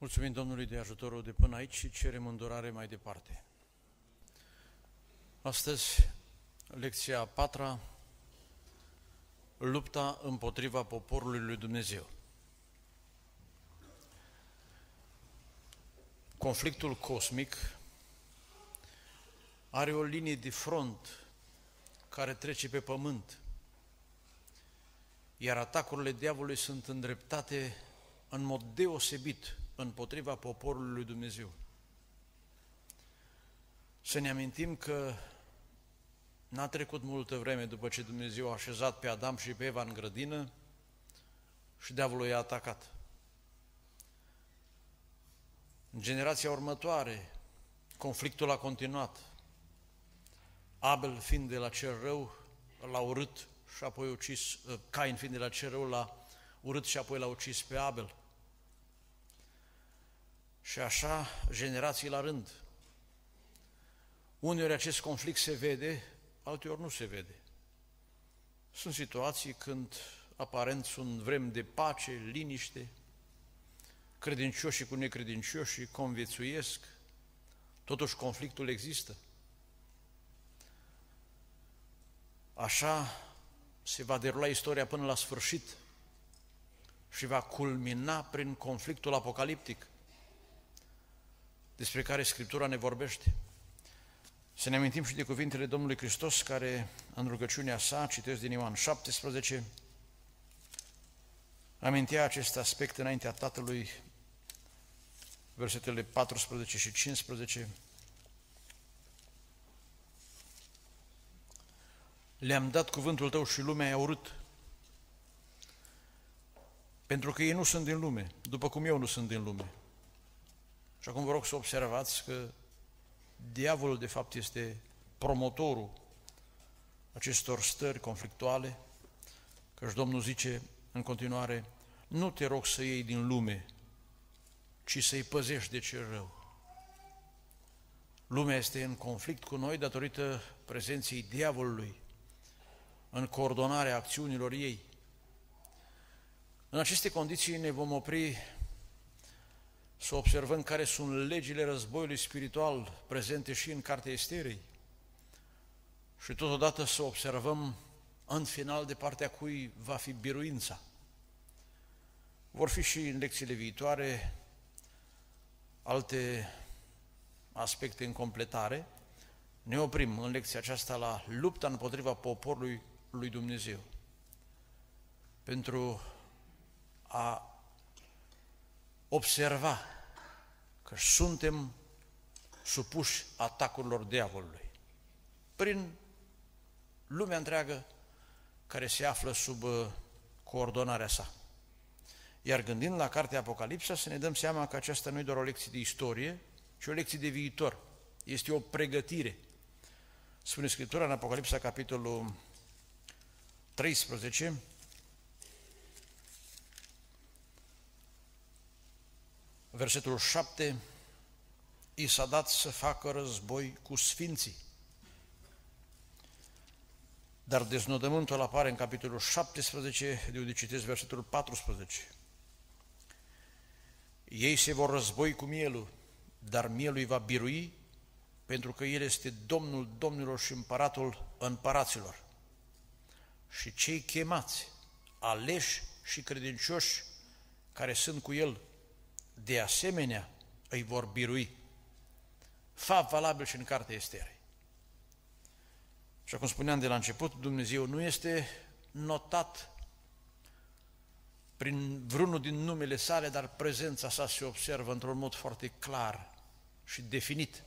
Mulțumim Domnului de ajutorul de până aici și cerem îndurare mai departe. Astăzi, lecția a patra, lupta împotriva poporului lui Dumnezeu. Conflictul cosmic are o linie de front care trece pe pământ, iar atacurile diavolului sunt îndreptate în mod deosebit împotriva poporului lui Dumnezeu. Să ne amintim că n-a trecut multă vreme după ce Dumnezeu a așezat pe Adam și pe Eva în grădină și diavolul i-a atacat. În generația următoare, conflictul a continuat. Abel fiind de la cel rău, l-a urât și apoi ucis, Cain fiind de la cel rău, l-a urât și apoi l-a ucis pe Abel. Și așa, generații la rând. Uneori acest conflict se vede, alteori nu se vede. Sunt situații când aparent sunt vremi de pace, liniște, credincioșii cu necredincioșii conviețuiesc, totuși conflictul există. Așa se va derula istoria până la sfârșit și va culmina prin conflictul apocaliptic despre care Scriptura ne vorbește. Să ne amintim și de cuvintele Domnului Hristos, care în rugăciunea sa, citesc din Ioan 17, amintea acest aspect înaintea Tatălui, versetele 14 și 15. Le-am dat cuvântul tău și lumea i-a urât, pentru că ei nu sunt din lume, după cum eu nu sunt din lume. Și acum vă rog să observați că diavolul de fapt este promotorul acestor stări conflictuale, căci Domnul zice în continuare, nu te rog să iei din lume, ci să-i păzești de cel rău. Lumea este în conflict cu noi datorită prezenței diavolului în coordonarea acțiunilor ei. În aceste condiții ne vom opri să observăm care sunt legile războiului spiritual prezente și în Cartea Esterei și totodată să observăm în final de partea cui va fi biruința. Vor fi și în lecțiile viitoare alte aspecte în completare. Ne oprim în lecția aceasta la lupta împotriva poporului lui Dumnezeu pentru a observa că suntem supuși atacurilor diavolului prin lumea întreagă care se află sub coordonarea sa. Iar gândind la cartea Apocalipsa, să ne dăm seama că aceasta nu e doar o lecție de istorie, ci o lecție de viitor. Este o pregătire. Spune Scriptura în Apocalipsa, capitolul 13, versetul 7, i s-a dat să facă război cu sfinții. Dar deznodământul apare în capitolul 17, de unde citesc versetul 14. Ei se vor război cu mielul, dar mielul îi va birui, pentru că el este Domnul domnilor și împăratul împăraților. Și cei chemați, aleși și credincioși care sunt cu el, de asemenea îi vor birui. Fapt valabil și în Cartea Esterei. Și cum spuneam de la început, Dumnezeu nu este notat prin vreunul din numele sale, dar prezența sa se observă într-un mod foarte clar și definit.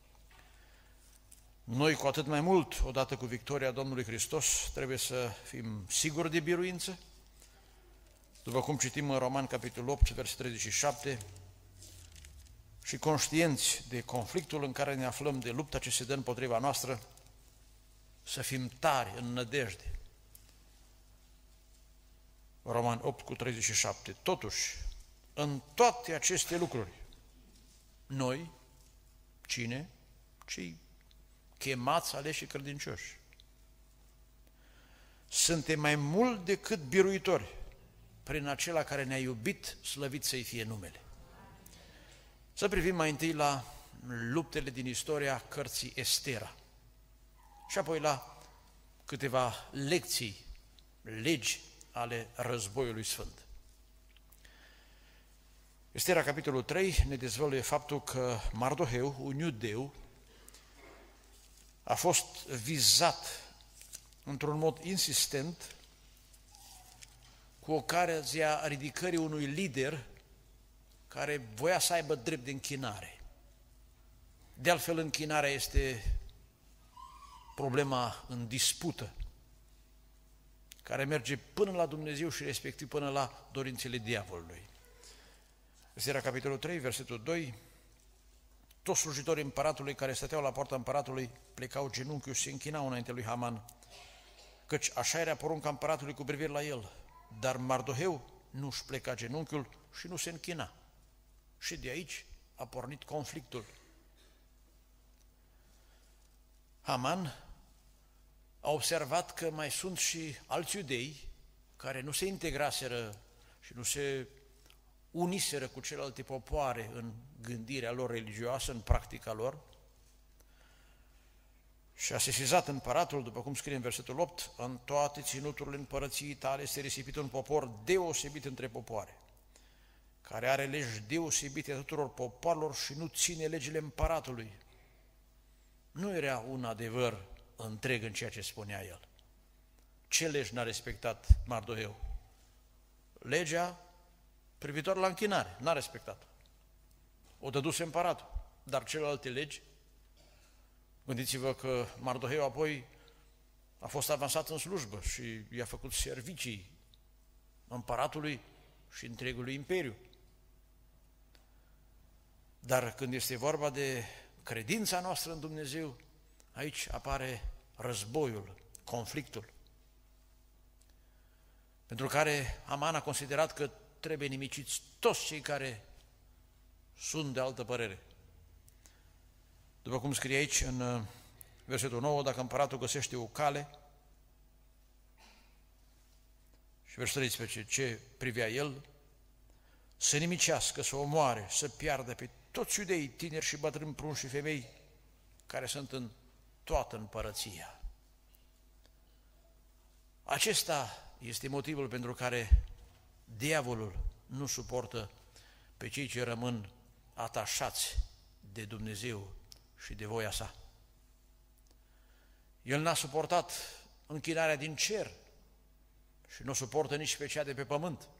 Noi, cu atât mai mult, odată cu victoria Domnului Hristos, trebuie să fim siguri de biruință, după cum citim în Roman, capitolul 8, versetul 37, și conștienți de conflictul în care ne aflăm, de lupta ce se dă împotriva noastră, să fim tari în nădejde. Roman 8 cu 37. Totuși, în toate aceste lucruri, noi, cine? Cei chemați, aleși și credincioși, suntem mai mult decât biruitori prin acela care ne-a iubit, slăvit să-i fie numele. Să privim mai întâi la luptele din istoria cărții Estera și apoi la câteva lecții, legi ale războiului sfânt. Estera, capitolul 3, ne dezvăluie faptul că Mardoheu, un iudeu, a fost vizat într-un mod insistent cu ocazia ridicării unui lider care voia să aibă drept de închinare. De altfel, închinarea este problema în dispută, care merge până la Dumnezeu și respectiv până la dorințele diavolului. Estera, capitolul 3, versetul 2, toți slujitorii împăratului care stăteau la poarta împăratului plecau genunchiul și se închinau înainte lui Haman, căci așa era porunca împăratului cu privire la el. Dar Mardoheu nu își pleca genunchiul și nu se închina. Și de aici a pornit conflictul. Haman a observat că mai sunt și alți iudei care nu se integraseră și nu se uniseră cu celelalte popoare în gândirea lor religioasă, în practica lor, și a sesizat împăratul, după cum scrie în versetul 8, în toate ținuturile împărăției tale este risipit un popor deosebit între popoare, care are legi deosebite a tuturor popoarelor și nu ține legile împăratului. Nu era un adevăr întreg în ceea ce spunea el. Ce legi n-a respectat Mardoheu? Legea privitoare la închinare, n-a respectat. O dăduse împăratul, dar celelalte legi, gândiți-vă că Mardoheu apoi a fost avansat în slujbă și i-a făcut servicii împăratului și întregului imperiu. Dar când este vorba de credința noastră în Dumnezeu, aici apare războiul, conflictul, pentru care Haman a considerat că trebuie nimiciți toți cei care sunt de altă părere. După cum scrie aici în versetul 9, dacă împăratul găsește o cale, și versetul 13, ce privea el, să nimicească, să omoare, să piardă pe toți iudeii, tineri și bătrâni, prunși și femei, care sunt în toată împărăția. Acesta este motivul pentru care diavolul nu suportă pe cei ce rămân atașați de Dumnezeu și de voia sa. El n-a suportat închinarea din cer și nu suportă nici pe cea de pe pământ.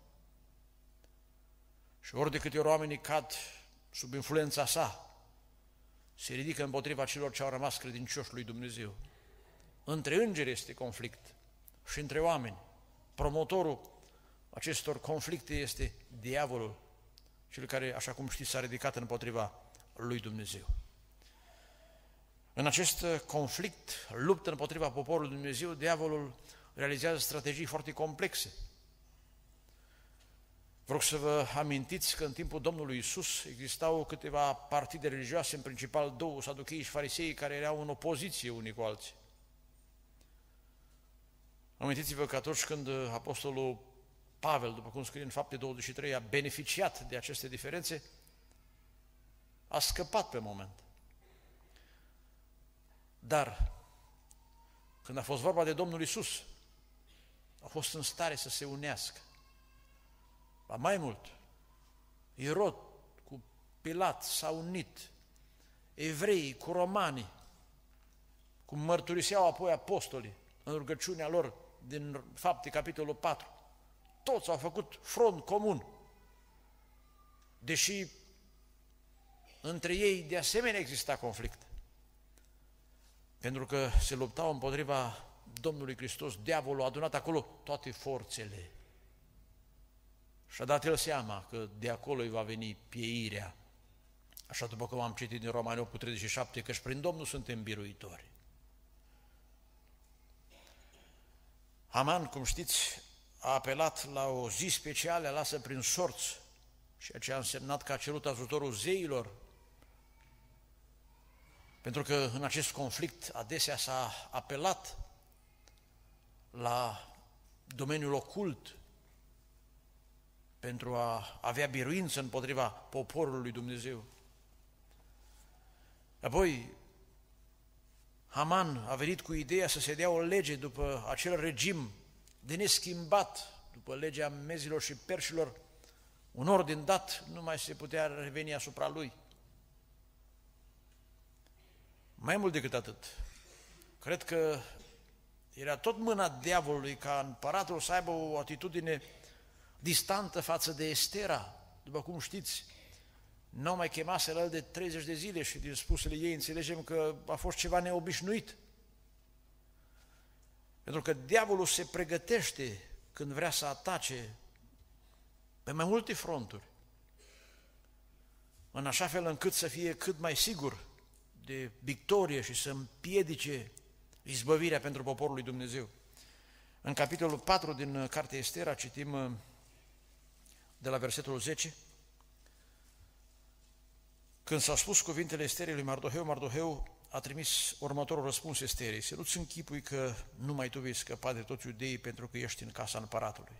Și ori de câte ori oamenii cad sub influența sa, se ridică împotriva celor ce au rămas credincioși lui Dumnezeu. Între îngeri este conflict și între oameni. Promotorul acestor conflicte este diavolul, cel care, așa cum știți, s-a ridicat împotriva lui Dumnezeu. În acest conflict, luptă împotriva poporului Dumnezeu, diavolul realizează strategii foarte complexe. Vreau să vă amintiți că în timpul Domnului Iisus existau câteva partide religioase, în principal două, saducheii și farisei, care erau în opoziție unii cu alții. Amintiți-vă că atunci când apostolul Pavel, după cum scrie în Fapte 23, a beneficiat de aceste diferențe, a scăpat pe moment. Dar, când a fost vorba de Domnul Iisus, a fost în stare să se unească. Ba mai mult, Irod cu Pilat s-a unit, evreii cu romanii, cum mărturiseau apoi apostolii în rugăciunea lor din Fapte, capitolul 4. Toți au făcut front comun, deși între ei de asemenea exista conflict. Pentru că se luptau împotriva Domnului Hristos, diavolul a adunat acolo toate forțele. Și a dat el seama că de acolo îi va veni pieirea. Așa după cum am citit din Romani 8:37, că și prin Domnul suntem biruitori. Haman, cum știți, a apelat la o zi specială lasă prin sorți, ceea ce a însemnat că a cerut ajutorul zeilor, pentru că în acest conflict adesea s-a apelat la domeniul ocult pentru a avea biruință împotriva poporului lui Dumnezeu. Apoi, Haman a venit cu ideea să se dea o lege după acel regim de neschimbat, după legea mezilor și perșilor, un ordin dat, nu mai se putea reveni asupra lui. Mai mult decât atât, cred că era tot mâna diavolului ca împăratul să aibă o atitudine distantă față de Estera. După cum știți, n-au mai chemaseră el de 30 de zile și din spusele ei înțelegem că a fost ceva neobișnuit. Pentru că diavolul se pregătește când vrea să atace pe mai multe fronturi, în așa fel încât să fie cât mai sigur de victorie și să împiedice izbăvirea pentru poporul lui Dumnezeu. În capitolul 4 din cartea Estera citim de la versetul 10, când s-au spus cuvintele Esterei lui Mardoheu, Mardoheu a trimis următorul răspuns Esterei: să nu-ți închipui că numai tu vei scăpa de toți iudeii pentru că ești în casa împăratului.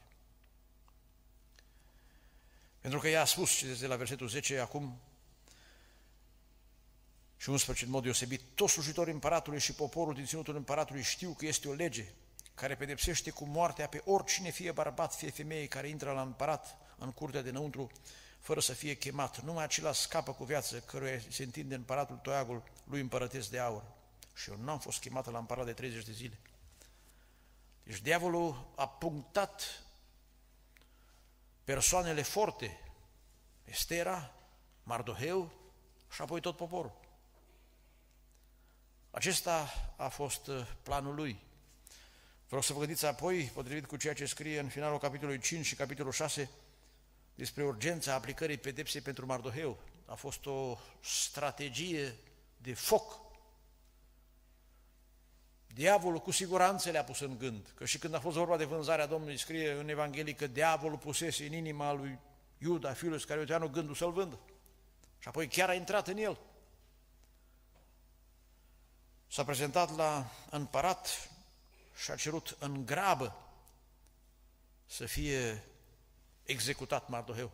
Pentru că ea a spus, citeți de la versetul 10 acum și 11 în mod deosebit, toți slujitorii împăratului și poporul din ținutul împăratului știu că este o lege care pedepsește cu moartea pe oricine, fie bărbat, fie femeie, care intră la împărat în curtea dinăuntru fără să fie chemat. Numai acela scapă cu viață, căruia se întinde împăratul toiagul lui împărătesc de aur. Și eu n-am fost chemată la împărat de 30 de zile. Deci diavolul a punctat persoanele forte, Estera, Mardoheu și apoi tot poporul. Acesta a fost planul lui. Vreau să vă gândiți apoi, potrivit cu ceea ce scrie în finalul capitolului 5 și capitolul 6, despre urgența aplicării pedepsei pentru Mardoheu. A fost o strategie de foc. Diavolul cu siguranță le-a pus în gând, că și când a fost vorba de vânzarea Domnului, scrie în Evanghelie că diavolul pusese în inima lui Iuda, fiul lui Iscarioteanu, gândul să-l vândă. Și apoi chiar a intrat în el. S-a prezentat la împărat și a cerut în grabă să fie executat Mardoheu.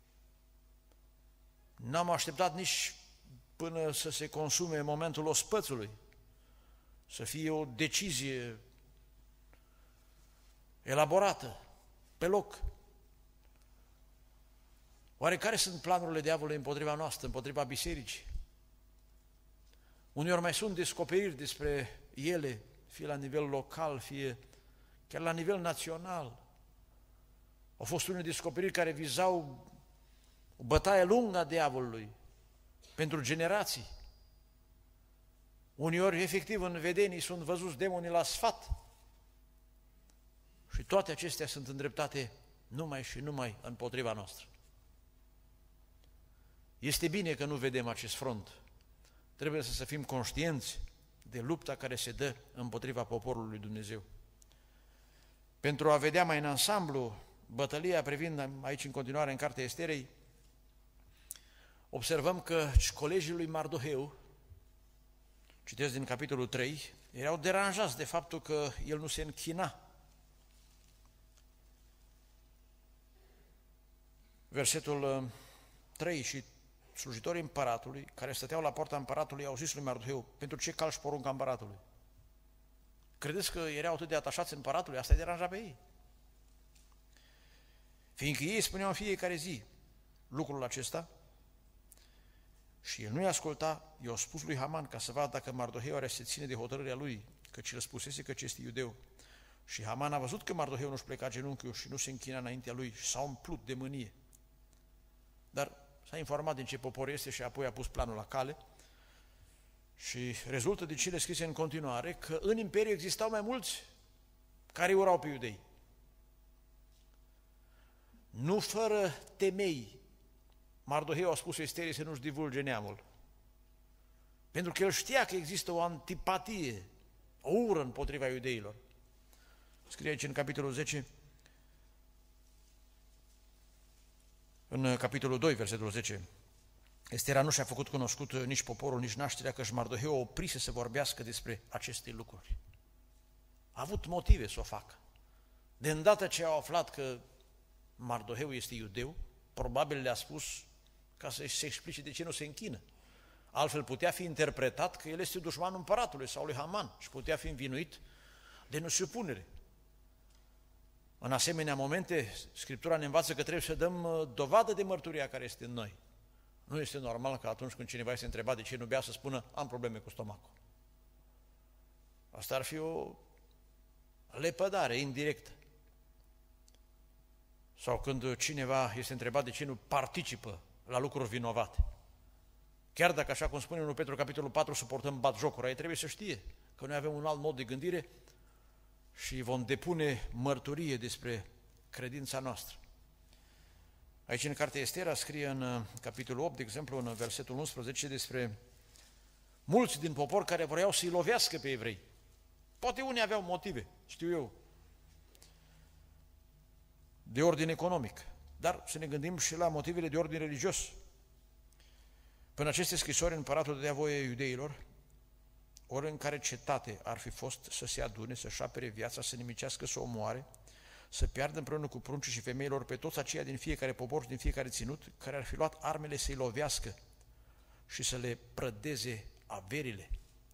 N-am așteptat nici până să se consume momentul ospățului, să fie o decizie elaborată, pe loc. Oare care sunt planurile diavolului împotriva noastră, împotriva bisericii? Uneori mai sunt descoperiri despre ele, fie la nivel local, fie chiar la nivel național. Au fost unele descoperiri care vizau o bătaie lungă a diavolului pentru generații. Uneori, efectiv, în vedenii sunt văzuți demonii la sfat. Și toate acestea sunt îndreptate numai și numai împotriva noastră. Este bine că nu vedem acest front. Trebuie să fim conștienți de lupta care se dă împotriva poporului lui Dumnezeu. Pentru a vedea mai în ansamblu bătălia privind aici în continuare în cartea Esterei, observăm că colegii lui Mardoheu, citesc din capitolul 3, erau deranjați de faptul că el nu se închina. Versetul 3: și slujitorii împăratului, care stăteau la poarta împăratului, au zis lui Mardoheu: pentru ce calci porunca împăratului? Credeți că erau atât de atașați împăratului? Asta îi deranja pe ei. Fiindcă ei spuneau în fiecare zi lucrul acesta și el nu-i asculta, i-a spus lui Haman ca să vadă dacă Mardoheu are să ține de hotărârea lui, căci el spusese că este iudeu. Și Haman a văzut că Mardoheu nu-și pleca genunchiul și nu se închina înaintea lui și s-a umplut de mânie. Dar s-a informat din ce popor este și apoi a pus planul la cale și rezultă din cele scrise în continuare că în imperiu existau mai mulți care urau pe iudei. Nu fără temei, Mardoheu a spus Esterii să nu-și divulge neamul, pentru că el știa că există o antipatie, o ură împotriva iudeilor. Scrie aici în capitolul 10, în capitolul 2, versetul 10, Estera nu și-a făcut cunoscut nici poporul, nici nașterea, că și Mardoheu oprise să vorbească despre aceste lucruri. A avut motive să o facă. De îndată ce au aflat că Mardoheu este iudeu, probabil le-a spus ca să se explice de ce nu se închină. Altfel putea fi interpretat că el este dușmanul împăratului sau lui Haman și putea fi învinuit de nesupunere. În asemenea momente, Scriptura ne învață că trebuie să dăm dovadă de mărturia care este în noi. Nu este normal că atunci când cineva este întrebat de ce nu bea să spună am probleme cu stomacul. Asta ar fi o lepădare indirectă. Sau când cineva este întrebat de ce nu participă la lucruri vinovate. Chiar dacă, așa cum spune în 1 Petru, capitolul 4, suportăm batjocura, ei trebuie să știe că noi avem un alt mod de gândire și vom depune mărturie despre credința noastră. Aici în cartea Estera scrie în capitolul 8, de exemplu, în versetul 11, despre mulți din popor care vreau să-i lovească pe evrei. Poate unii aveau motive, știu eu, de ordine economic, dar să ne gândim și la motivele de ordine religios. Până aceste scrisori, împăratul dădea voie iudeilor, ori în care cetate ar fi fost să se adune, să-și apere viața, să nimicească, să omoare, să piardă împreună cu pruncii și femeilor pe toți aceia din fiecare popor și din fiecare ținut, care ar fi luat armele să-i lovească și să le prădeze averile.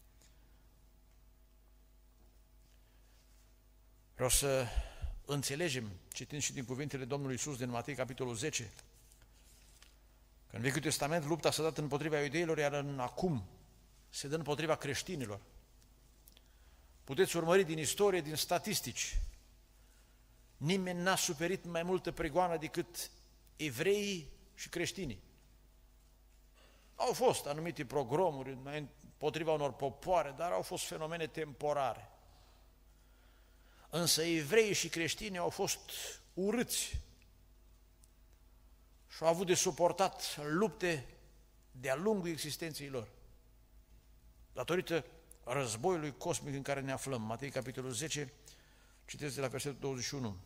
Vreau să înțelegem, citind și din cuvintele Domnului Iisus din Matei, capitolul 10, că în Vechiul Testament lupta s-a dat împotriva iudeilor, iar acum se dă împotriva creștinilor. Puteți urmări din istorie, din statistici. Nimeni n-a suferit mai multă prigoană decât evreii și creștinii. Au fost anumite progromuri împotriva unor popoare, dar au fost fenomene temporare. Însă evreii și creștinii au fost urâți și au avut de suportat lupte de-a lungul existenței lor. Datorită războiului cosmic în care ne aflăm. Matei, capitolul 10, citesc de la versetul 21.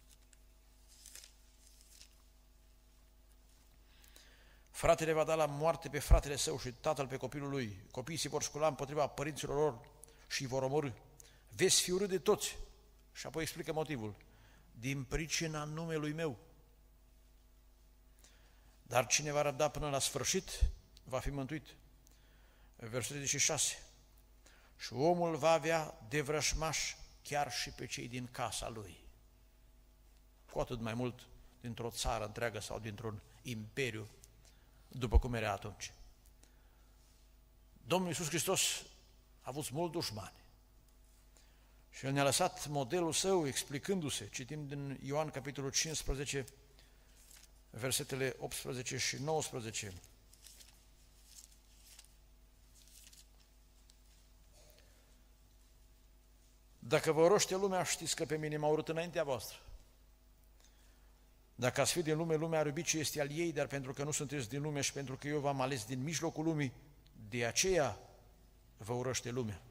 Fratele va da la moarte pe fratele său și tatăl pe copilul lui. Copiii se vor scula împotriva părinților lor și îi vor omorî. Veți fi urât de toți. Și apoi explică motivul. Din pricina numelui meu. Dar cine va răbda până la sfârșit, va fi mântuit. Versetul 36. Și omul va avea de vrășmaș chiar și pe cei din casa lui. Cu atât mai mult dintr-o țară întreagă sau dintr-un imperiu, după cum era atunci. Domnul Iisus Hristos a avut mulți dușmani. Și El ne-a lăsat modelul Său explicându-se. Citim din Ioan, capitolul 15, versetele 18 și 19. Dacă vă roște lumea, știți că pe mine m-a urât înaintea voastră. Dacă ați fi din lume, lumea ar iubi ce este al ei, dar pentru că nu sunteți din lume și pentru că eu v-am ales din mijlocul lumii, de aceea vă urăște lumea.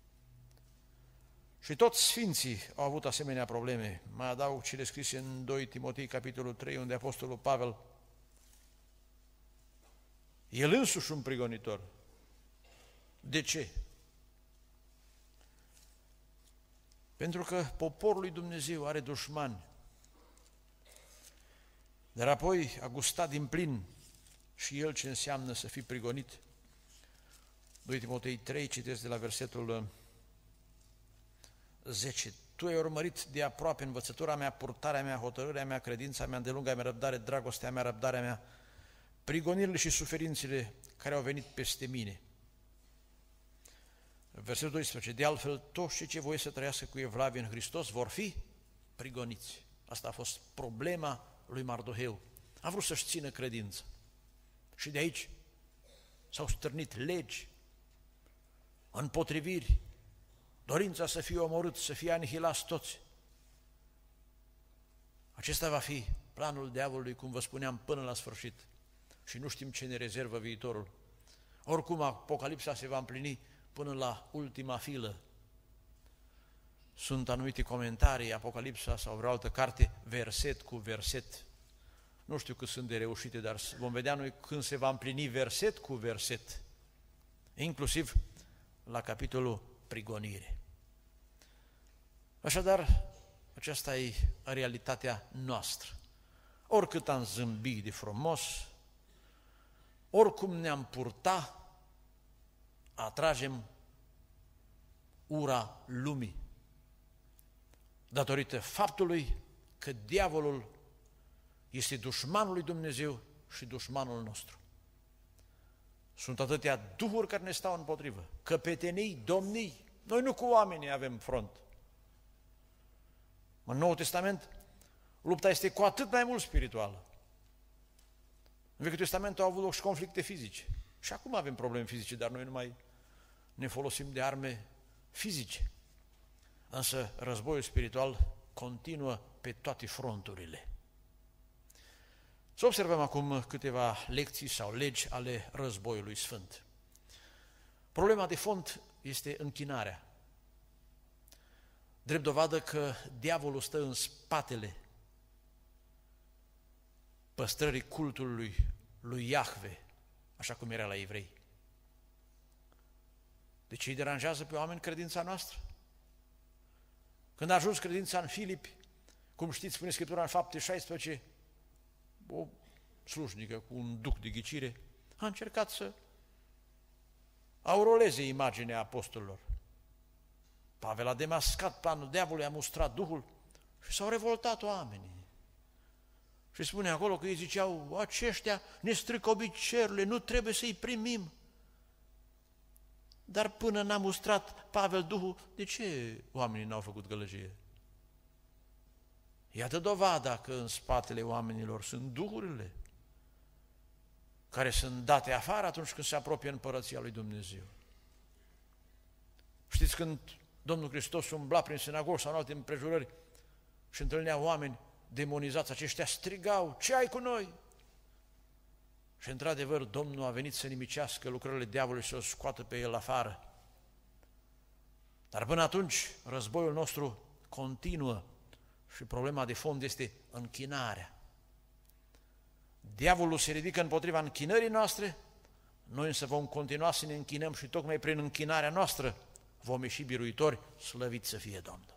Și toți sfinții au avut asemenea probleme. Mai adaug cele scrise în 2 Timotei, capitolul 3, unde Apostolul Pavel, el însuși un prigonitor. De ce? Pentru că poporul lui Dumnezeu are dușmani. Dar apoi a gustat din plin și el ce înseamnă să fii prigonit. 2 Timotei 3, citesc de la versetul 10. Tu ai urmărit de aproape învățătura mea, purtarea mea, hotărârea mea, credința mea, îndelunga mea răbdare, dragostea mea, răbdarea mea, prigonirile și suferințele care au venit peste mine. Versetul 12. De altfel, toți cei ce voi să trăiască cu evlavie în Hristos vor fi prigoniți. Asta a fost problema lui Mardoheu. A vrut să-și țină credința. Și de aici s-au stârnit legi, împotriviri, dorința să fie omorât, să fie anihilați toți. Acesta va fi planul diavolului, cum vă spuneam, până la sfârșit. Și nu știm ce ne rezervă viitorul. Oricum, Apocalipsa se va împlini până la ultima filă. Sunt anumite comentarii, Apocalipsa sau vreo altă carte, verset cu verset. Nu știu cât sunt de reușite, dar vom vedea noi când se va împlini verset cu verset. Inclusiv la capitolul prigonire. Așadar, aceasta e realitatea noastră. Oricât am zâmbit de frumos, oricum ne-am purtat, atragem ura lumii, datorită faptului că diavolul este dușmanul lui Dumnezeu și dușmanul nostru. Sunt atâtea duhuri care ne stau împotrivă, căpetenii, domnii. Noi nu cu oamenii avem front. În Noul Testament, lupta este cu atât mai mult spirituală. În Vechiul Testament au avut loc și conflicte fizice. Și acum avem probleme fizice, dar noi nu mai ne folosim de arme fizice. Însă războiul spiritual continuă pe toate fronturile. Să observăm acum câteva lecții sau legi ale războiului sfânt. Problema de fond este închinarea. Drept dovadă că diavolul stă în spatele păstrării cultului lui Iahve, așa cum era la evrei. De ce îi deranjează pe oameni credința noastră? Când a ajuns credința în Filipi, cum știți, spune Scriptura în Fapte 16, o slujnică cu un duc de ghicire a încercat să auroleze imaginea apostolilor. Pavel a demascat planul diavolului, a mustrat Duhul și s-au revoltat oamenii. Și spune acolo că ei ziceau, aceștia ne strică obiceiurile, nu trebuie să-i primim. Dar până n-a mustrat Pavel Duhul, de ce oamenii n-au făcut gălăgie? Iată dovada că în spatele oamenilor sunt duhurile care sunt date afară atunci când se apropie împărăția lui Dumnezeu. Știți, când Domnul Hristos umbla prin sinagogi sau în alte împrejurări și întâlnea oameni demonizați, aceștia strigau, ce ai cu noi? Și într-adevăr, Domnul a venit să nimicească lucrările diavolului și să o scoată pe el afară. Dar până atunci, războiul nostru continuă și problema de fond este închinarea. Diavolul se ridică împotriva închinării noastre, noi însă vom continua să ne închinăm și tocmai prin închinarea noastră vom ieși biruitori, slăvit să fie Domnul.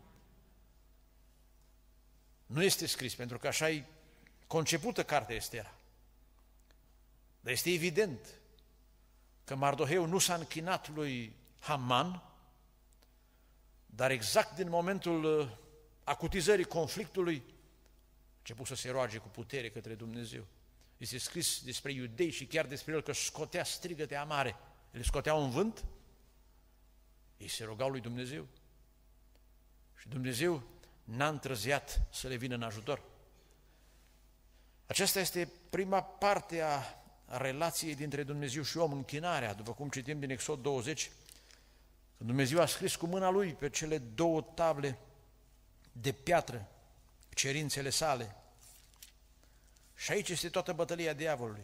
Nu este scris, pentru că așa e concepută cartea Estera. Dar este evident că Mardoheu nu s-a închinat lui Haman, dar exact din momentul acutizării conflictului a început să se roage cu putere către Dumnezeu. Este scris despre iudei și chiar despre el că scotea strigăte amare. Le scoteau în vânt, ei se rugau lui Dumnezeu. Și Dumnezeu n-a întârziat să le vină în ajutor. Aceasta este prima parte a relației dintre Dumnezeu și om, închinarea, după cum citim din Exod 20, când Dumnezeu a scris cu mâna Lui pe cele două table de piatră cerințele sale. Și aici este toată bătălia diavolului.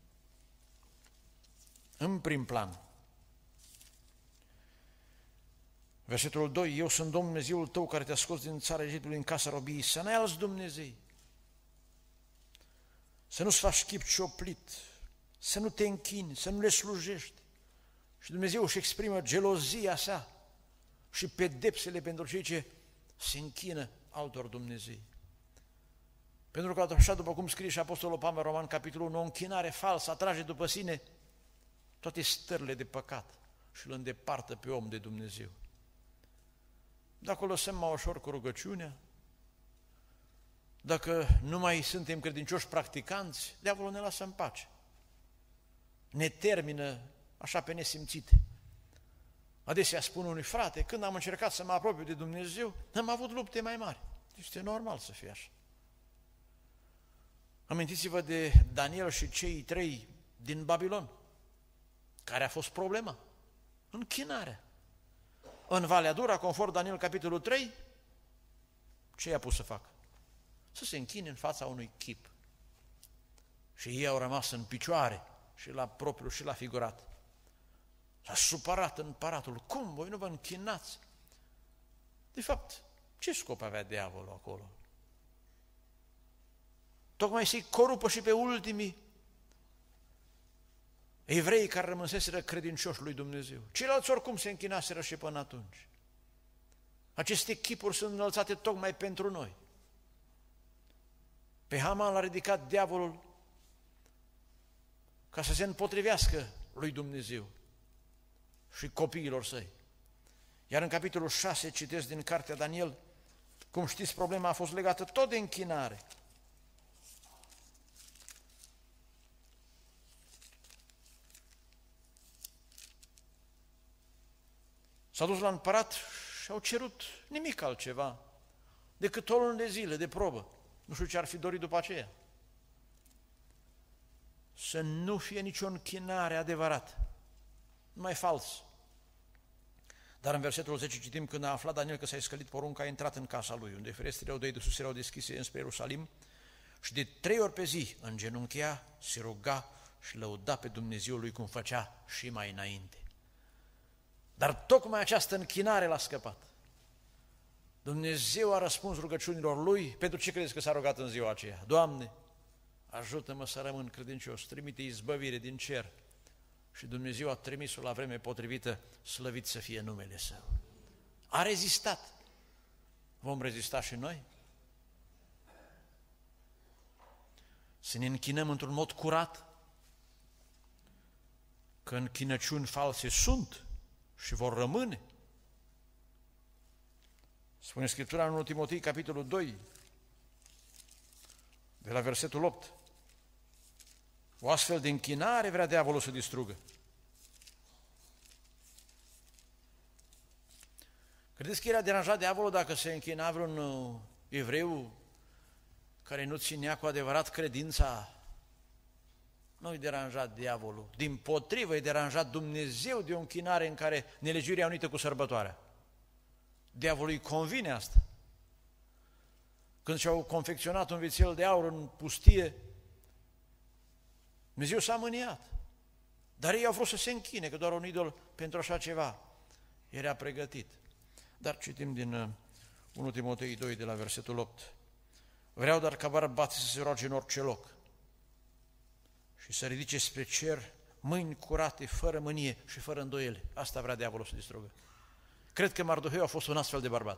În prim plan. Versetul 2, eu sunt Domnul Dumnezeul tău care te-a scos din țara Egiptului în casa robiei, să n-ai alți Dumnezei, să nu-ți faci chip cioplit, să nu te închini, să nu le slujești. Și Dumnezeu își exprimă gelozia sa și pedepsele pentru cei ce se închină altor Dumnezei. Pentru că așa, după cum scrie și Apostolul Pavel Roman, capitolul 1, o închinare falsă atrage după sine toate stările de păcat și îl îndepărtă pe om de Dumnezeu. Dacă o lăsăm mai ușor cu rugăciunea, dacă nu mai suntem credincioși practicanți, diavolul ne lasă în pace. Ne termină așa pe nesimțite. Adesea spun unui frate, când am încercat să mă apropiu de Dumnezeu, am avut lupte mai mari. Este normal să fie așa. Amintiți-vă de Daniel și cei 3 din Babilon. Care a fost problema? Închinarea. În Valea Dura, conform Daniel capitolul 3, ce i-a pus să facă? Să se închine în fața unui chip. Și ei au rămas în picioare, și la propriu și la figurat. S-a supărat împăratul. Cum? Voi nu vă închinați? De fapt, ce scop avea diavolul acolo? Tocmai să-i corupă și pe ultimii evrei care rămânseseră credincioși lui Dumnezeu. Ceilalți oricum se închinaseră și până atunci. Aceste chipuri sunt înălțate tocmai pentru noi. Pe Haman l-a ridicat diavolul ca să se împotrivească lui Dumnezeu. și copiilor săi. Iar în capitolul 6 citesc din cartea Daniel, cum știți, problema a fost legată tot de închinare. S-a dus la împărat și au cerut nimic altceva decât o lună de zile de probă. Nu știu ce ar fi dorit după aceea. Să nu fie nicio închinare adevărată, numai fals. Dar în versetul 10 citim, când a aflat Daniel că s-a iscălit porunca, a intrat în casa lui, unde ferestrele odăi de sus erau deschise înspre Ierusalim și de 3 ori pe zi îngenunchea, se ruga și lăuda pe Dumnezeul lui cum făcea și mai înainte. Dar tocmai această închinare l-a scăpat. Dumnezeu a răspuns rugăciunilor lui. Pentru ce credeți că s-a rugat în ziua aceea? Doamne, ajută-mă să rămân credincios, trimite izbăvire din cer. Și Dumnezeu a trimis-o la vreme potrivită, slăvit să fie numele Său. A rezistat. Vom rezista și noi? Să ne închinăm într-un mod curat, că închinăciuni false sunt și vor rămâne. Spune Scriptura în 1 Timotei, capitolul 2, de la versetul 8. O astfel de închinare vrea diavolul să distrugă. Credeți că era deranjat diavolul dacă se închina vreun evreu care nu ținea cu adevărat credința? Nu-i deranjat diavolul, dimpotrivă, e deranjat Dumnezeu de o închinare în care nelegiuirea unită cu sărbătoarea. Diavolului convine asta. Când și-au confecționat un vițel de aur în pustie, Dumnezeu s-a mâniat. Dar ei au vrut să se închine, că doar un idol pentru așa ceva era pregătit. Dar citim din 1 Timotei 2, de la versetul 8. Vreau doar ca bărbații să se roage în orice loc și să ridice spre cer mâini curate, fără mânie și fără îndoiele. Asta vrea diavolul să distrugă. Cred că Mardoheu a fost un astfel de bărbat.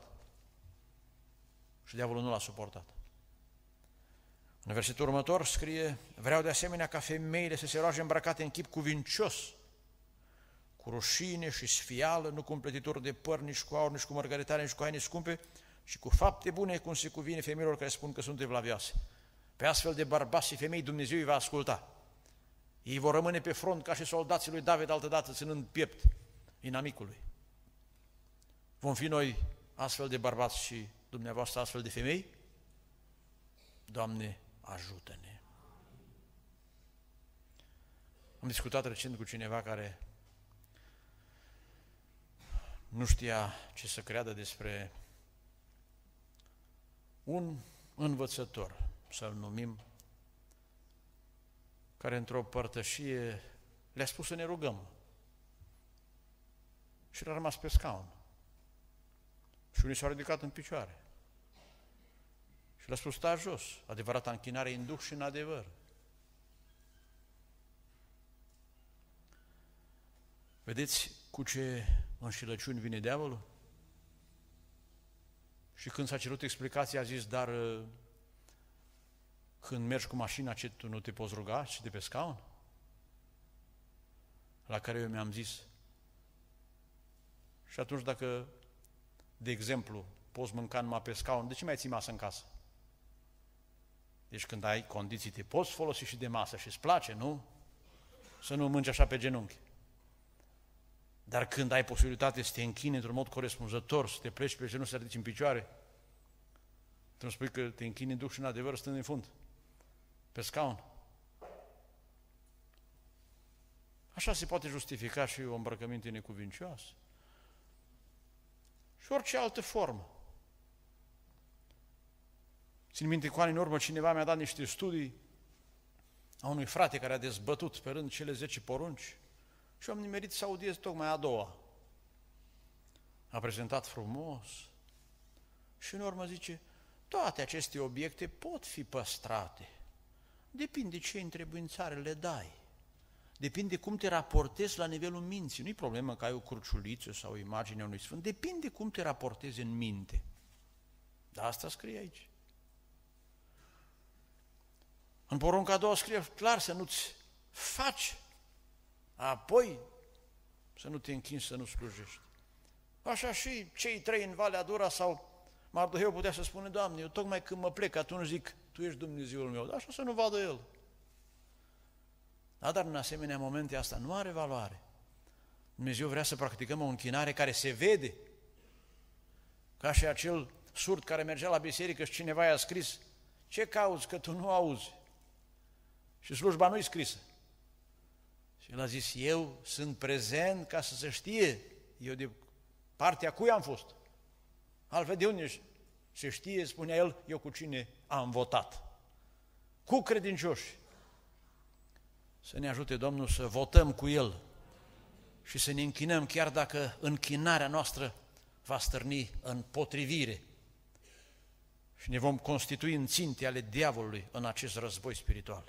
Și diavolul nu l-a suportat. În versetul următor scrie: vreau de asemenea ca femeile să se roage îmbrăcate în chip cuvincios, cu rușine și sfială, nu cu împletituri de păr, nici cu aur, nici cu mărgăritare, nici cu haine scumpe, și cu fapte bune, cum se cuvine femeilor care spun că sunt evlavioase. Pe astfel de bărbați și femei Dumnezeu îi va asculta. Ei vor rămâne pe front ca și soldații lui David altădată, ținând piept inamicului. Vom fi noi astfel de bărbați și dumneavoastră astfel de femei? Doamne, ajută-ne! Am discutat recent cu cineva care nu știa ce să creadă despre un învățător, să-l numim, care într-o părtășie le-a spus să ne rugăm și l-a rămas pe scaun. Și unii s-au ridicat în picioare și le-a spus: sta jos, adevărata închinare în duh și în adevăr. Vedeți cu ce înșelăciuni vine diavolul? Și când s-a cerut explicația, a zis: dar când mergi cu mașina, ce, tu nu te poți ruga și de pe scaun? La care eu mi-am zis: și atunci dacă, de exemplu, poți mânca numai pe scaun, de ce mai ții masă în casă? Deci când ai condiții, te poți folosi și de masă și îți place, nu? Să nu mânci așa pe genunchi. Dar când ai posibilitate să te închini într-un mod corespunzător, să te pleci pe genunchi, să te ridici în picioare, tu spui că te închini în duh și în adevăr stând în fund, pe scaun. Așa se poate justifica și o îmbrăcăminte necuvincioasă. Și orice altă formă. Țin minte, cu ani în urmă, cineva mi-a dat niște studii a unui frate care a dezbătut pe rând cele 10 porunci și eu am nimerit să audiez tocmai a doua. A prezentat frumos și în urmă zice: toate aceste obiecte pot fi păstrate. Depinde ce întrebuințare le dai. Depinde cum te raportezi la nivelul minții. Nu-i problemă că ai o cruciuliță sau o imagine a unui sfânt. Depinde cum te raportezi în minte. Dar asta scrie aici. În porunca a doua scrie clar să nu-ți faci apoi să nu te închinzi, să nu slujești. Așa și cei trei în Valea Dura sau Mardoheu putea să spună, Doamne, eu tocmai când mă plec, atunci zic, Tu ești Dumnezeul meu, dar așa să nu vadă el. Da, dar în asemenea momente asta nu are valoare. Dumnezeu vrea să practicăm o închinare care se vede, ca și acel surd care mergea la biserică și cineva i-a scris, ce cauți că tu nu auzi? Și slujba nu-i scrisă. Și el a zis, eu sunt prezent ca să se știe, eu de partea cui am fost. Altfel de unde se știe, spunea el, eu cu cine am votat. Cu credincioși. Să ne ajute Domnul să votăm cu El și să ne închinăm, chiar dacă închinarea noastră va stârni împotrivire și ne vom constitui în ținte ale diavolului în acest război spiritual.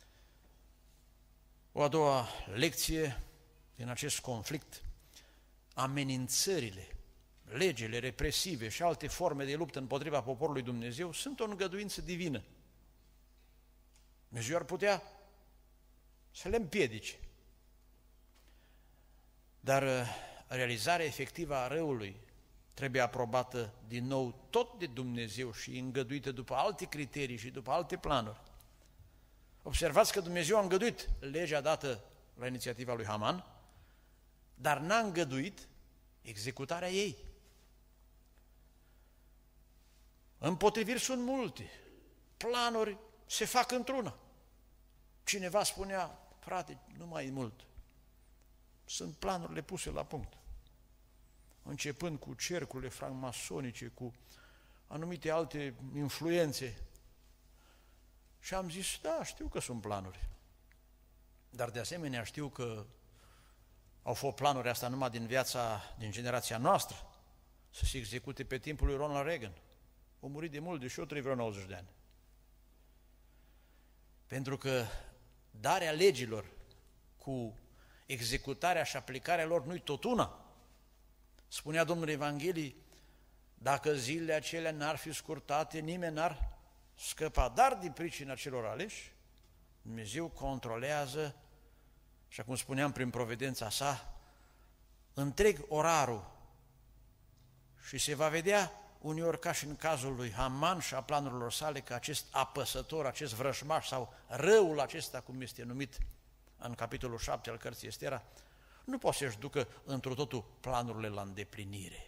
O a doua lecție din acest conflict, amenințările, legile represive și alte forme de luptă împotriva poporului Dumnezeu sunt o îngăduință divină. Dumnezeu ar putea să le împiedice. Dar realizarea efectivă a răului trebuie aprobată din nou tot de Dumnezeu și îngăduită după alte criterii și după alte planuri. Observați că Dumnezeu a îngăduit legea dată la inițiativa lui Haman, dar n-a îngăduit executarea ei. Împotriviri sunt multe, planuri se fac într-una. Cineva spunea, frate, nu mai e mult, sunt planurile puse la punct. Începând cu cercurile francmasonice, cu anumite alte influențe. Și am zis, da, știu că sunt planuri, dar de asemenea știu că au fost planuri astea numai din generația noastră, să se execute pe timpul lui Ronald Reagan. A murit de mult, deși eu trăi vreo 90 de ani. Pentru că darea legilor cu executarea și aplicarea lor nu-i tot una. Spunea Domnul Evanghelii, dacă zilele acelea n-ar fi scurtate, nimeni n-ar scăpa. Dar din pricina celor aleși, Dumnezeu controlează, și cum spuneam prin providența sa, întreg orarul și se va vedea uneori ca și în cazul lui Haman și a planurilor sale că acest apăsător, acest vrăjmaș sau răul acesta, cum este numit în capitolul 7 al cărții Estera, nu poate să-și ducă întru totul planurile la îndeplinire.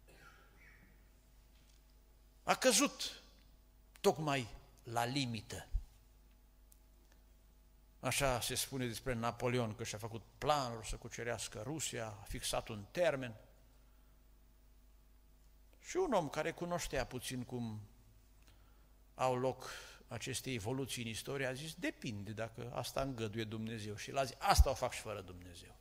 A căzut tocmai la limită. Așa se spune despre Napoleon, că și-a făcut planuri să cucerească Rusia, a fixat un termen. Și un om care cunoștea puțin cum au loc aceste evoluții în istorie, a zis, depinde dacă asta îngăduie Dumnezeu. Și el a zis, asta o fac și fără Dumnezeu.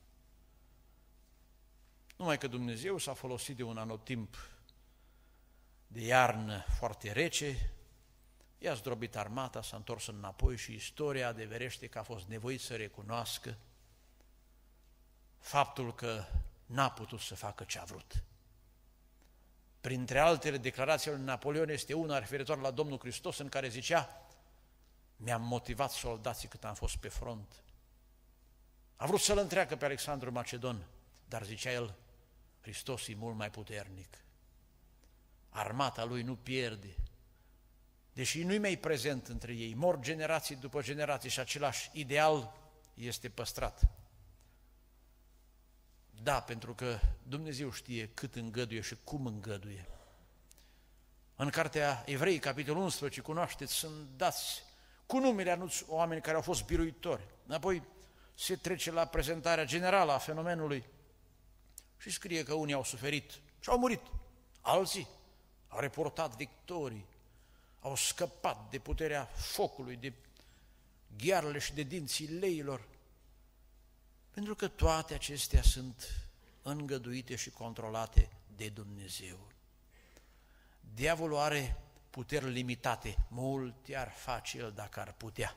Numai că Dumnezeu s-a folosit de un anotimp de iarnă foarte rece, i-a zdrobit armata, s-a întors înapoi și istoria adeverește că a fost nevoit să recunoască faptul că n-a putut să facă ce a vrut. Printre altele, declarația lui Napoleon este una referitoare la Domnul Hristos, în care zicea, mi-am motivat soldații cât am fost pe front. A vrut să-l întreacă pe Alexandru Macedon, dar zicea el, Hristos e mult mai puternic. Armata lui nu pierde, deși nu-i mai prezent între ei, mor generații după generații și același ideal este păstrat. Da, pentru că Dumnezeu știe cât îngăduie și cum îngăduie. În cartea Evrei, capitolul 11, cunoașteți, sunt dați cu numele anuți oameni care au fost biruitori. Apoi se trece la prezentarea generală a fenomenului și scrie că unii au suferit și au murit, alții au reportat victorii, au scăpat de puterea focului, de ghearele și de dinții leilor, pentru că toate acestea sunt îngăduite și controlate de Dumnezeu. Diavolul are puteri limitate, multe ar face el dacă ar putea.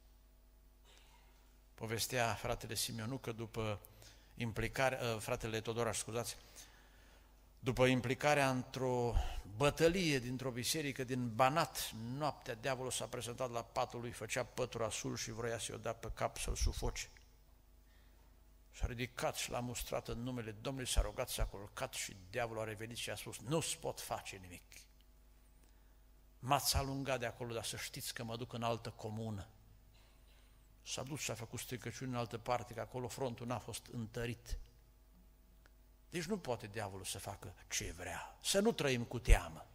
Povestea fratele Simeonu că după fratele Todoraș, scuzați, după implicarea într-o bătălie dintr-o biserică din Banat, noaptea diavolul s-a prezentat la patul lui, făcea pătura sul și vroia să-i o dea pe cap să-l sufoce. S-a ridicat și l-a mustrat în numele Domnului, s-a rugat, s-a culcat și diavolul a revenit și a spus: nu-ți pot face nimic. M-ați alungat de acolo, dar să știți că mă duc în altă comună. S-a dus și a făcut stricăciuni în altă parte, că acolo frontul n-a fost întărit. Deci nu poate diavolul să facă ce vrea, să nu trăim cu teamă.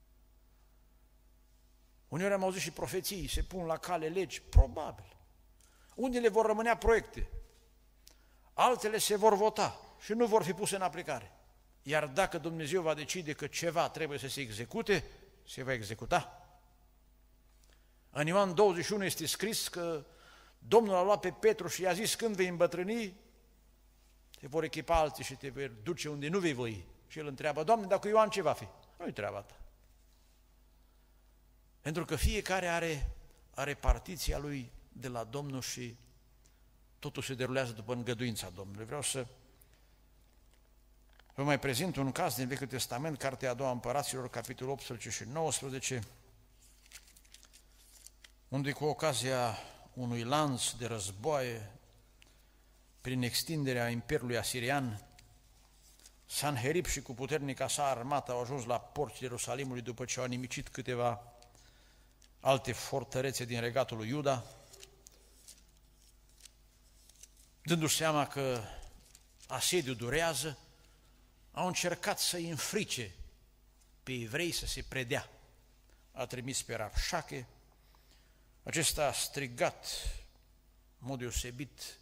Uneori am auzit și profeții, se pun la cale legi, probabil. Unele vor rămânea proiecte, altele se vor vota și nu vor fi puse în aplicare. Iar dacă Dumnezeu va decide că ceva trebuie să se execute, se va executa. În Ioan 21 este scris că Domnul a luat pe Petru și i-a zis: când vei îmbătrâni, te vor echipa alții și te vei duce unde nu vei voi. Și el întreabă: Doamne, dacă Ioan ce va fi? Nu-i treaba ta. Pentru că fiecare are partiția lui de la Domnul și totul se derulează după îngăduința Domnului. Vreau să vă mai prezint un caz din Vechiul Testament, Cartea a doua Împăraților, capitolul 18 și 19, unde cu ocazia unui lanț de războaie prin extinderea Imperiului Asirian, Sanherib și cu puternica sa armată au ajuns la porțile Ierusalimului după ce au nimicit câteva alte fortărețe din regatul lui Iuda, dându-și seama că asediul durează, au încercat să-i înfrice pe evrei să se predea. A trimis pe Rabșache, acesta a strigat în mod deosebit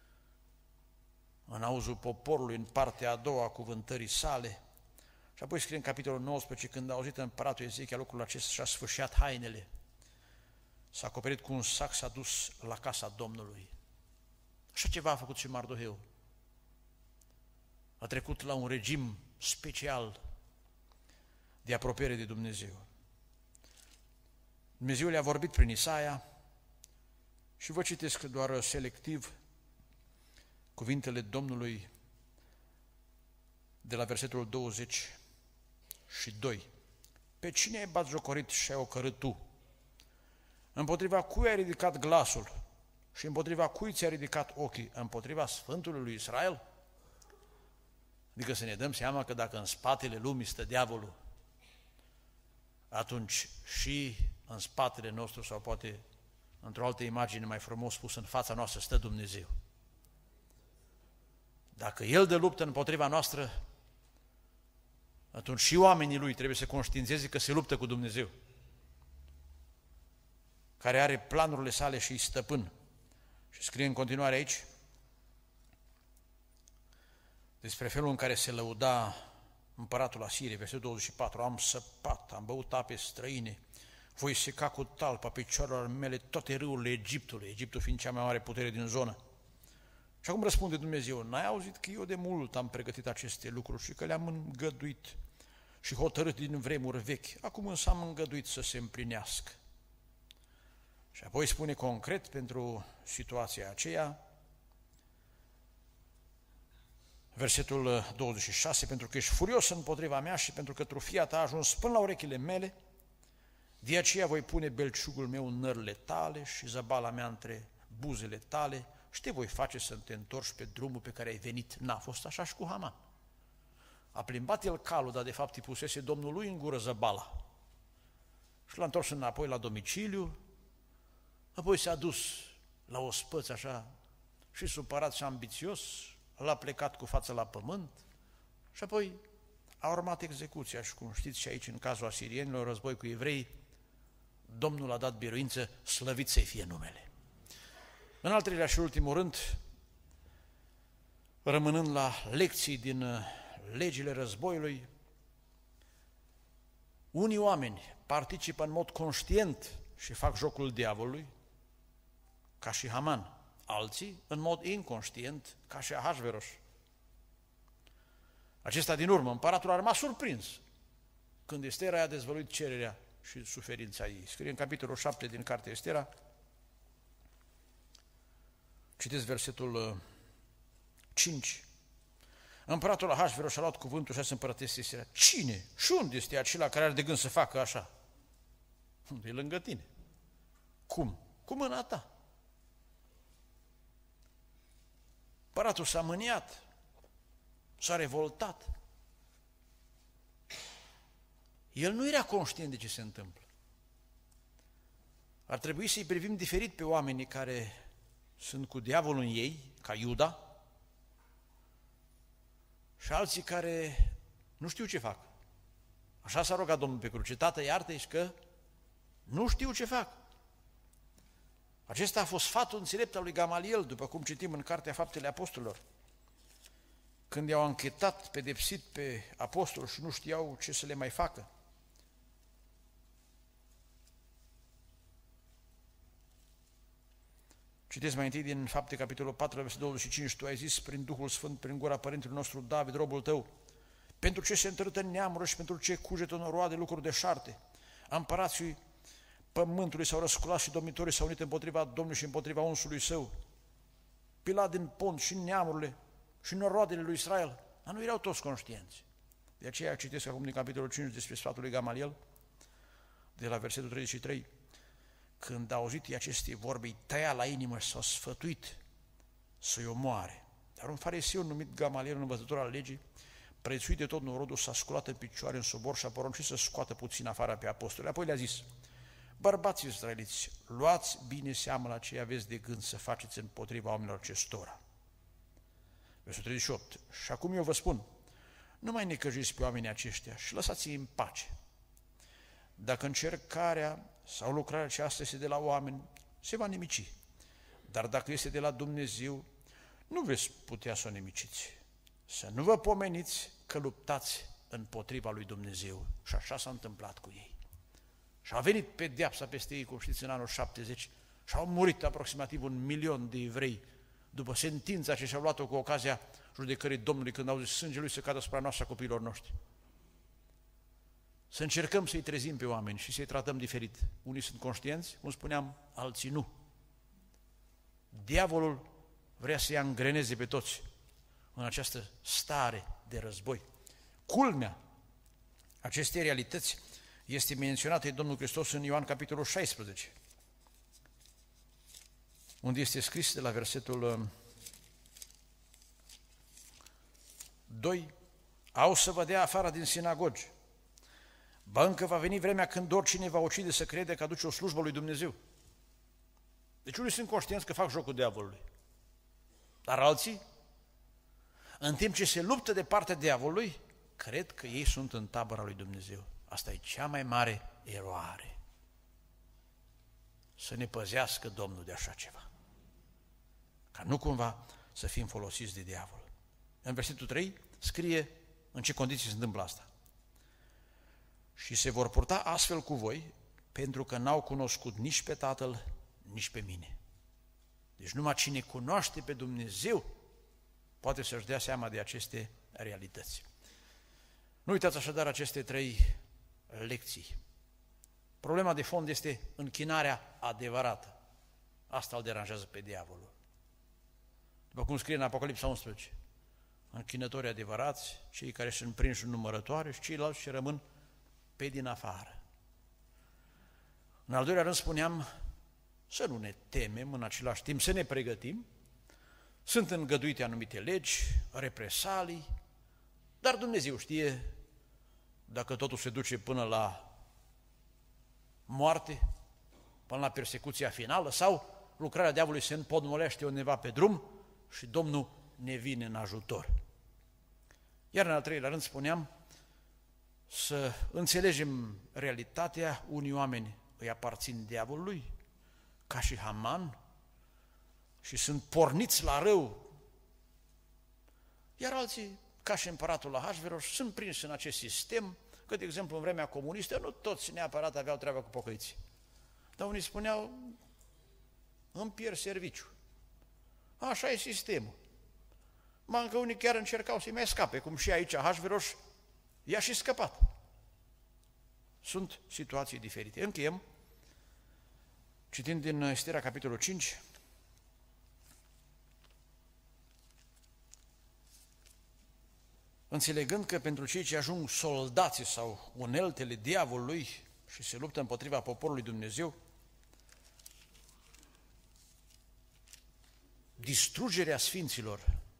în auzul poporului în partea a doua a cuvântării sale. Și apoi scrie în capitolul 19, când a auzit împăratul Ezechia lucrul acesta, și-a sfâșiat hainele, s-a acoperit cu un sac, s-a dus la casa Domnului. Așa ceva a făcut și Mardoheu. A trecut la un regim special de apropiere de Dumnezeu. Dumnezeu le-a vorbit prin Isaia și vă citesc doar selectiv cuvintele Domnului de la versetul 22. Pe cine ai batjocorit și ai ocărât tu? Împotriva cui ai ridicat glasul și împotriva cui ți-ai ridicat ochii? Împotriva Sfântului lui Israel? Adică să ne dăm seama că dacă în spatele lumii stă diavolul, atunci și în spatele nostru, sau poate într-o altă imagine mai frumos spus, în fața noastră stă Dumnezeu. Dacă El dă luptă împotriva noastră, atunci și oamenii Lui trebuie să conștiințeze că se luptă cu Dumnezeu, care are planurile sale și îi stăpân. Și scrie în continuare aici despre felul în care se lăuda împăratul Asiriei, versetul 24, am săpat, am băut ape străine, voi seca cu talpa picioarelor mele toate râurile Egiptului, Egiptul fiind cea mai mare putere din zonă. Și acum răspunde Dumnezeu: n-ai auzit că eu de mult am pregătit aceste lucruri și că le-am îngăduit și hotărât din vremuri vechi, acum însă am îngăduit să se împlinească. Și apoi spune concret pentru situația aceea, versetul 26, pentru că ești furios împotriva mea și pentru că trufia ta a ajuns până la urechile mele, de aceea voi pune belciugul meu în nările tale și zăbala mea între buzele tale și te voi face să te întorci pe drumul pe care ai venit. N-a fost așa și cu Haman. A plimbat el calul, dar de fapt îi pusese Domnului în gură zăbala. Și l-a întors înapoi la domiciliu, apoi s-a dus la ospăț așa și supărat și ambițios, l-a plecat cu fața la pământ și apoi a urmat execuția. Și cum știți și aici în cazul asirienilor, război cu evrei, Domnul a dat biruință, slăvit să-i fie numele. În al treilea și ultimul rând, rămânând la lecții din legile războiului, unii oameni participă în mod conștient și fac jocul diavolului, ca și Haman, alții în mod inconștient, ca și Ahasveros. Acesta din urmă, împăratul a rămas surprins când Estera i-a dezvăluit cererea și suferința ei. Scrie în capitolul 7 din cartea Estera, citesc versetul 5. Împăratul Ahasveros a luat cuvântul și a zis împărătesei Estera: cine și unde este acela care are de gând să facă așa? E lângă tine. Cum? Cu mâna ta. Împăratul s-a mâniat, s-a revoltat. El nu era conștient de ce se întâmplă. Ar trebui să-i privim diferit pe oamenii care sunt cu diavolul în ei, ca Iuda, și alții care nu știu ce fac. Așa s-a rugat Domnul pe cruce: Tată, iartă-i că nu știu ce fac. Acesta a fost sfatul înțelept al lui Gamaliel, după cum citim în Cartea Faptele Apostolilor. Când i-au anchetat, pedepsit pe apostoli și nu știau ce să le mai facă. Citesc mai întâi din Fapte, capitolul 4, versetul 25. Tu ai zis prin Duhul Sfânt, prin gura părintelui nostru David, robul tău: pentru ce se întărâtă în neamuri și pentru ce cugetă în roade lucruri deșarte? Împărații pământului s-au răsculat și domnitorii s-au unit împotriva Domnului și împotriva unsului său. Pilat din Pont și în neamurile și în roadele lui Israel, dar nu erau toți conștienți. De aceea citesc acum din capitolul 5 despre sfatul lui Gamaliel, de la versetul 33. Când a auzit aceste vorbe, îi tăia la inimă și s-a sfătuit să-i omoare. Dar un fariseu numit Gamaliel, un învățător al legii, prețuit de tot norodul, s-a sculat în picioare în sobor și a poruncit să scoată puțin afară pe apostoli. Apoi le-a zis: bărbați israeliți, luați bine seama la ce aveți de gând să faceți împotriva oamenilor acestora. Versetul 38. Și acum eu vă spun, nu mai necăjiți pe oamenii aceștia și lăsați-i în pace. Dacă încercarea sau lucrarea aceasta este de la oameni, se va nimici. Dar dacă este de la Dumnezeu, nu veți putea să o nimiciți. Să nu vă pomeniți că luptați împotriva lui Dumnezeu. Și așa s-a întâmplat cu ei. Și a venit pedeapsa peste ei, cum știți, în anul 70 și au murit aproximativ 1.000.000 de evrei după sentința ce și-au luat-o cu ocazia judecării Domnului, când au zis: sângele lui să cadă asupra noastră, copiilor noștri. Să încercăm să-i trezim pe oameni și să-i tratăm diferit. Unii sunt conștienți, cum spuneam, alții nu. Diavolul vrea să-i angreneze pe toți în această stare de război. Culmea acestei realități este menționată de Domnul Hristos în Ioan capitolul 16, unde este scris de la versetul 2: au să vă dea afară din sinagogi. Ba încă va veni vremea când oricine va ucide să crede că aduce o slujbă lui Dumnezeu. Deci unii sunt conștienți că fac jocul diavolului, dar alții, în timp ce se luptă de partea diavolului, cred că ei sunt în tabăra lui Dumnezeu. Asta e cea mai mare eroare. Să ne păzească Domnul de așa ceva, ca nu cumva să fim folosiți de diavol. În versetul 3 scrie în ce condiții se întâmplă asta. Și se vor purta astfel cu voi, pentru că n-au cunoscut nici pe Tatăl, nici pe mine. Deci numai cine cunoaște pe Dumnezeu poate să-și dea seama de aceste realități. Nu uitați așadar aceste 3 lecții. Problema de fond este închinarea adevărată. Asta îl deranjează pe diavolul. După cum scrie în Apocalipsa 11, închinătorii adevărați, cei care sunt prinși în numărătoare și ceilalți ce rămân pe din afară. În al doilea rând spuneam să nu ne temem, în același timp să ne pregătim. Sunt îngăduite anumite legi, represalii, dar Dumnezeu știe dacă totul se duce până la moarte, până la persecuția finală, sau lucrarea diavolului se împotmolește undeva pe drum și Domnul ne vine în ajutor. Iar în al treilea rând spuneam să înțelegem realitatea. Unii oameni îi aparțin diavolului, ca și Haman, și sunt porniți la rău, iar alții, ca și împăratul la Ahasveros, sunt prinși în acest sistem, că, de exemplu, în vremea comunistă, nu toți neapărat aveau treaba cu pocăiții. Dar unii spuneau: îmi pierd serviciu. Așa e sistemul. Încă unii chiar încercau să-i mai scape, cum și aici Ahasveros i-a și scăpat. Sunt situații diferite. Încheiem citind din Estirea, capitolul 5, înțelegând că pentru cei ce ajung soldații sau uneltele diavolului și se luptă împotriva poporului Dumnezeu, distrugerea sfinților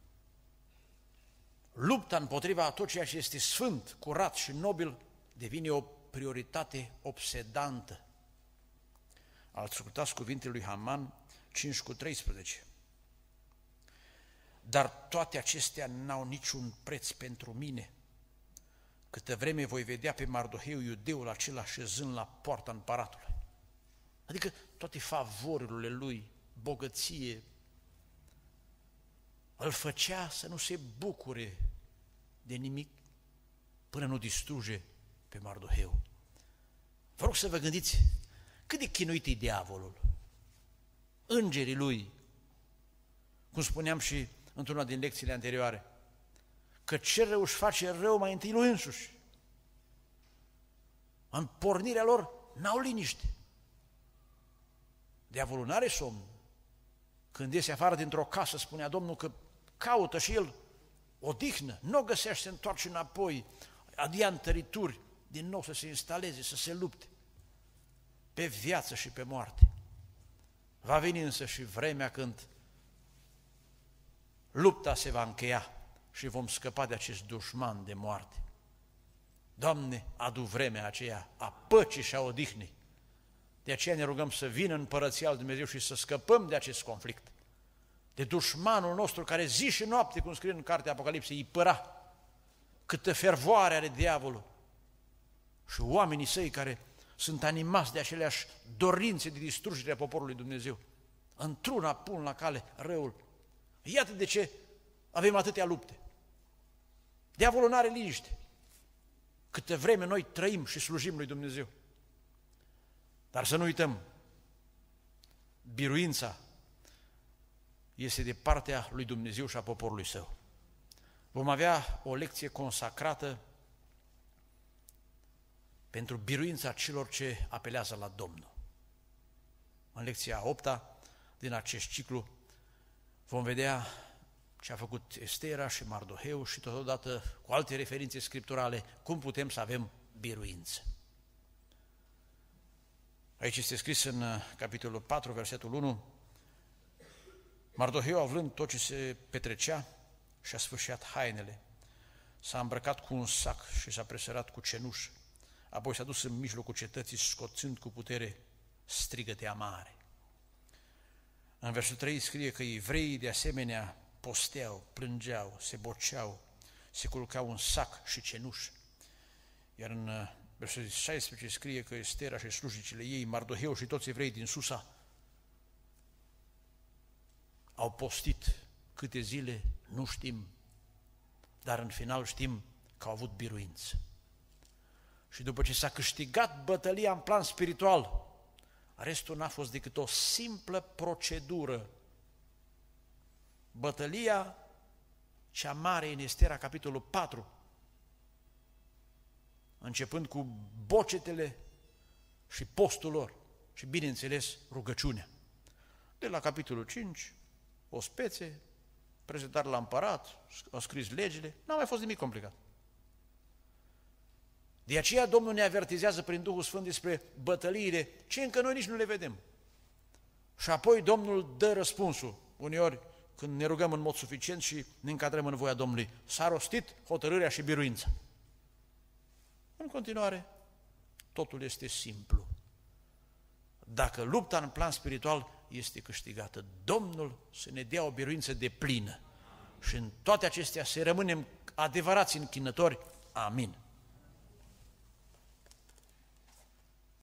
lupta împotriva tot ceea ce este sfânt, curat și nobil devine o prioritate obsedantă. Ascultați cuvintele lui Haman 5:13. Dar toate acestea n-au niciun preț pentru mine, câtă vreme voi vedea pe Mardoheu, iudeul acela, șezând la poarta împăratului. Adică toate favorurile lui, bogăție, îl făcea să nu se bucure de nimic până nu distruge pe Mardoheu. Vă rog să vă gândiți cât de chinuit e diavolul. Îngerii lui, cum spuneam și într-una din lecțiile anterioare, că cel rău își face rău mai întâi lui însuși. În pornirea lor n-au liniște. Diavolul n-are somn. Când iese afară dintr-o casă, spunea Domnul că caută și el odihnă, nu o găsește, se întoarce înapoi, adia întărituri, din nou să se instaleze, să se lupte pe viață și pe moarte. Va veni însă și vremea când lupta se va încheia și vom scăpa de acest dușman de moarte. Doamne, adu vremea aceea a păcii și a odihnii. De aceea ne rugăm să vină împărăția lui Dumnezeu și să scăpăm de acest conflict, de dușmanul nostru care zi și noapte, cum scrie în cartea Apocalipsei, îi păra. Câtă fervoare are diavolul și oamenii săi care sunt animați de aceleași dorințe de distrugere a poporului Dumnezeu. Într-una pun la cale răul. Iată de ce avem atâtea lupte. Diavolul nu are liniște. Câte vreme noi trăim și slujim lui Dumnezeu. Dar să nu uităm, biruința este de partea lui Dumnezeu și a poporului său. Vom avea o lecție consacrată pentru biruința celor ce apelează la Domnul. În lecția 8-a din acest ciclu vom vedea ce a făcut Estera și Mardoheu și totodată cu alte referințe scripturale cum putem să avem biruință. Aici este scris în capitolul 4, versetul 1, Mardoheu, aflând tot ce se petrecea, și-a sfâșiat hainele, s-a îmbrăcat cu un sac și s-a presărat cu cenușă, apoi s-a dus în mijlocul cetății, scoțând cu putere strigăte amare. În versetul 3 scrie că evreii de asemenea posteau, plângeau, se boceau, se culcau în sac și cenușă. Iar în versetul 16 scrie că Estera și slujnicile ei, Mardoheu și toți evreii din Susa au postit câte zile, nu știm, dar în final știm că au avut biruință. Și după ce s-a câștigat bătălia în plan spiritual, restul n-a fost decât o simplă procedură. Bătălia cea mare în Estera, capitolul 4, începând cu bocetele și postul lor și, bineînțeles, rugăciunea. De la capitolul 5, o spețe, prezentare la împărat, au scris legile, n-a mai fost nimic complicat. De aceea Domnul ne avertizează prin Duhul Sfânt despre bătăliile ce încă noi nici nu le vedem. Și apoi Domnul dă răspunsul. Uneori, când ne rugăm în mod suficient și ne încadrăm în voia Domnului, s-a rostit hotărârea și biruința. În continuare, totul este simplu. Dacă lupta în plan spiritual este câștigată, Domnul să ne dea o biruință deplină și în toate acestea să rămânem adevărați închinători. Amin.